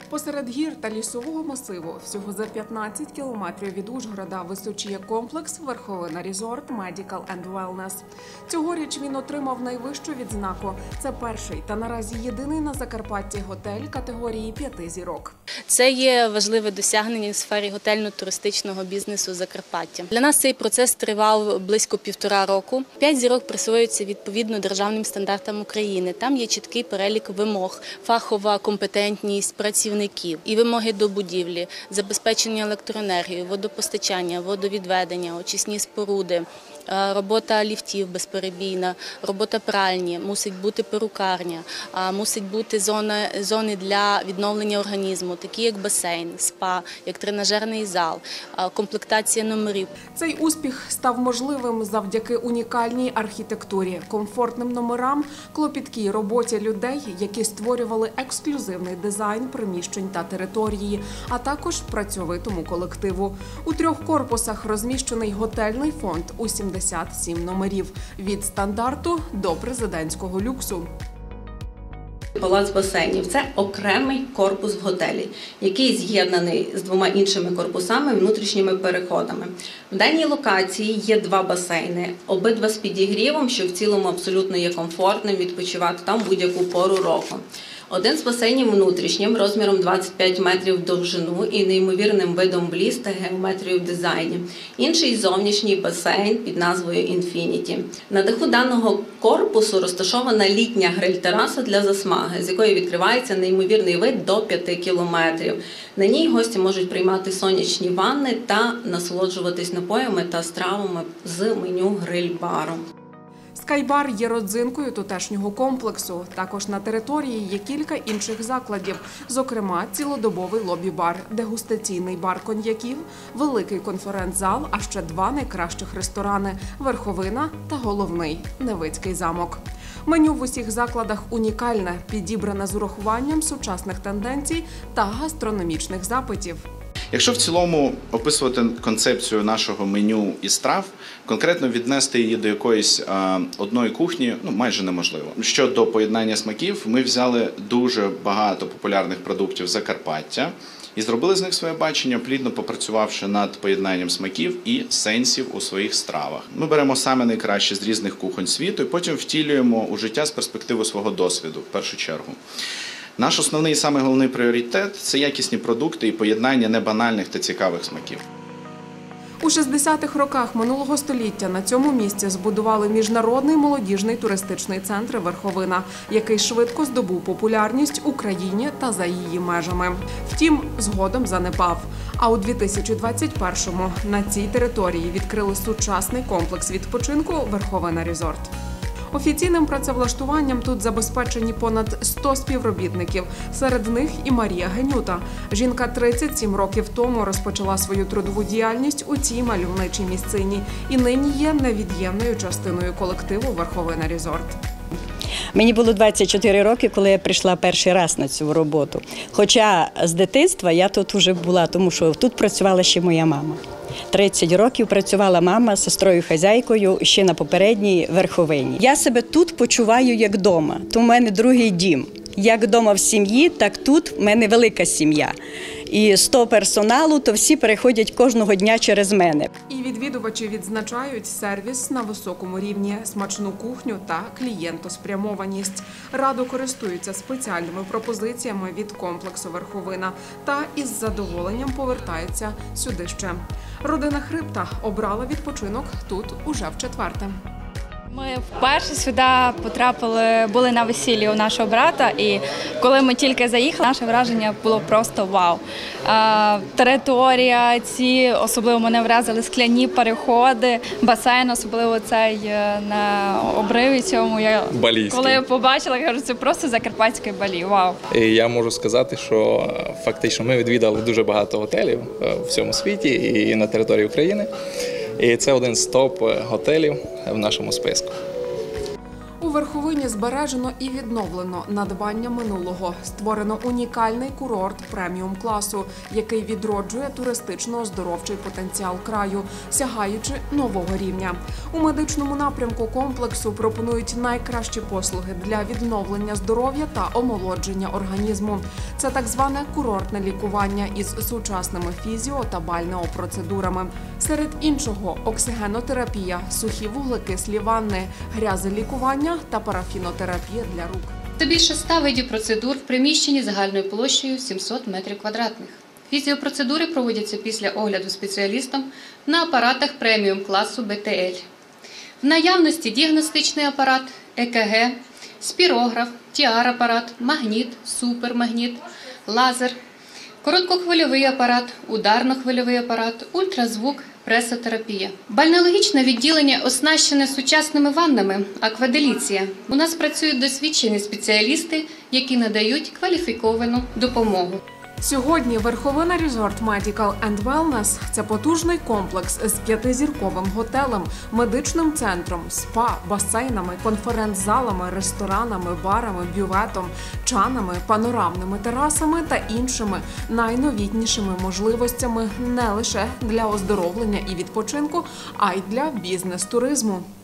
Посеред гір та лісового масиву, всього за 15 кілометрів від Ужгорода, височіє комплекс «Верховина Резорт Медикал енд Велнес». Цьогоріч він отримав найвищу відзнаку. Це перший та наразі єдиний на Закарпатті готель категорії 5 зірок. Це є важливе досягнення в сфері готельно-туристичного бізнесу Закарпаття. Для нас цей процес тривав близько 1,5 року. 5 зірок присвоюються відповідно державним стандартам України. Там є чіткий перелік вимог, фахова компетентність працівників і вимоги до будівлі, забезпечення електроенергією, водопостачання, водовідведення, очисні споруди, робота ліфтів безперебійна, робота пральні, мусить бути перукарня, мусить бути зони для відновлення організму, такі як басейн, спа, як тренажерний зал, комплектація номерів. Цей успіх став можливим завдяки унікальній архітектурі, комфортним номерам, клопіткій роботі людей, які створювали ексклюзивний дизайн приміщень та території, а також працьовитому колективу. У 3 корпусах розміщений готельний фонд у 77 номерів – від стандарту до президентського люксу. Палац басейнів – це окремий корпус в готелі, який з'єднаний з 2 іншими корпусами – внутрішніми переходами. В даній локації є 2 басейни, обидва з підігрівом, що в цілому абсолютно є комфортним відпочивати там будь-яку пору року. Один з басейнів внутрішнім, розміром 25 метрів в довжину і неймовірним видом бліс та геометрією в дизайні. Інший зовнішній басейн під назвою «Інфініті». На даху даного корпусу розташована літня гриль-тераса для засмаги, з якої відкривається неймовірний вид до 5 кілометрів. На ній гості можуть приймати сонячні ванни та насолоджуватись напоями та стравами з меню гриль-бару. Скайбар є родзинкою тутешнього комплексу. Також на території є кілька інших закладів, зокрема цілодобовий лобі-бар, дегустаційний бар коньяків, великий конференц-зал, а ще 2 найкращих ресторани – «Верховина» та головний – Невицький замок. Меню в усіх закладах унікальне, підібране з урахуванням сучасних тенденцій та гастрономічних запитів. Якщо в цілому описувати концепцію нашого меню і страв, конкретно віднести її до якоїсь одної кухні майже неможливо. Щодо поєднання смаків, ми взяли дуже багато популярних продуктів Закарпаття і зробили з них своє бачення, плідно попрацювавши над поєднанням смаків і сенсів у своїх стравах. Ми беремо саме найкраще з різних кухонь світу і потім втілюємо у життя з перспективи свого досвіду, в першу чергу. Наш основний і самий головний пріоритет – це якісні продукти і поєднання небанальних та цікавих смаків. У 60-х роках минулого століття на цьому місці збудували міжнародний молодіжний туристичний центр «Верховина», який швидко здобув популярність у країні та за її межами. Втім, згодом занепав. А у 2021-му на цій території відкрили сучасний комплекс відпочинку «Верховина Резорт». Офіційним працевлаштуванням тут забезпечені понад 100 співробітників. Серед них і Марія Генюта. Жінка 37 років тому розпочала свою трудову діяльність у цій мальовничій місцині і нині є невід'ємною частиною колективу «Верховина Резорт». Мені було 24 роки, коли я прийшла перший раз на цю роботу. Хоча з дитинства я тут вже була, тому що тут працювала ще моя мама. 30 років працювала мама з сестрою-хазяйкою ще на попередній Верховині. Я себе тут почуваю як вдома, то в мене другий дім. Як вдома в сім'ї, так тут в мене велика сім'я. І 100 персоналу, то всі переходять кожного дня через мене. І відвідувачі відзначають сервіс на високому рівні, смачну кухню та клієнтоспрямованість. Радо користуються спеціальними пропозиціями від комплексу «Верховина» та із задоволенням повертаються сюди ще. Родина Хрипта обрала відпочинок тут уже в-4. Ми вперше сюди потрапили, були на весіллі у нашого брата, і коли ми тільки заїхали, наше враження було просто вау. Територія, особливо мене вразили скляні переходи, басейн, особливо цей на обриві цьому. Коли я побачила, я кажу, це просто закарпатський Балі, вау. І я можу сказати, що фактично ми відвідали дуже багато готелів в всьому світі і на території України. І це один з топ-готелів в нашому списку. У Верховині Сьогодні збережено і відновлено надбання минулого. Створено унікальний курорт преміум-класу, який відроджує туристично-оздоровчий потенціал краю, сягаючи нового рівня. У медичному напрямку комплексу пропонують найкращі послуги для відновлення здоров'я та омолодження організму. Це так зване курортне лікування із сучасними фізіо- та бальнеопроцедурами. Серед іншого – оксигенотерапія, сухі вуглекислі ванни, грязелікування та парафінотерапія для рук. Це більше 100 видів процедур в приміщенні загальною площею 700 метрів квадратних. Фізіопроцедури проводяться після огляду спеціалістом на апаратах преміум-класу БТЛ. В наявності діагностичний апарат, ЕКГ, спірограф, TR-апарат, магніт, супермагніт, лазер, короткохвильовий апарат, ударно-хвильовий апарат, ультразвук, пресотерапія. Бальнеологічне відділення оснащене сучасними ваннами, акваделіція. У нас працюють досвідчені спеціалісти, які надають кваліфіковану допомогу. Сьогодні Верховина Resort Medical and Wellness – це потужний комплекс з 5-зірковим готелем, медичним центром, спа, басейнами, конференц-залами, ресторанами, барами, бюветом, чанами, панорамними терасами та іншими найновітнішими можливостями не лише для оздоровлення і відпочинку, а й для бізнес-туризму.